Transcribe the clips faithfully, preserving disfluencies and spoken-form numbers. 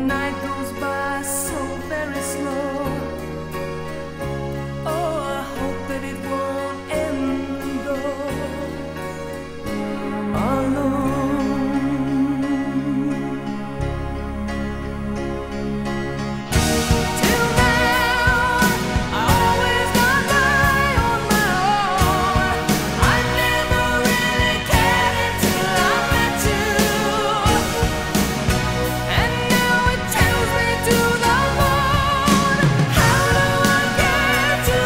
night goes by so very slow. Oh, I hope that it won't end though. Alone. Till now, I always got by on my own. I never really cared until I met you. And now it tells me to the moon. How do I get you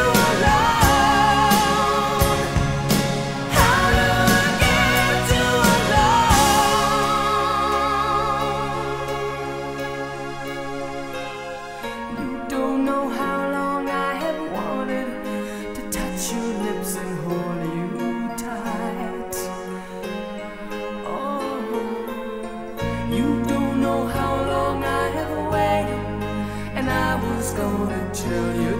alone? How do I get you alone? You don't know how long I have wanted to touch your lips and hold you tight. Oh, you don't know how long I have waited, and I was gonna tell you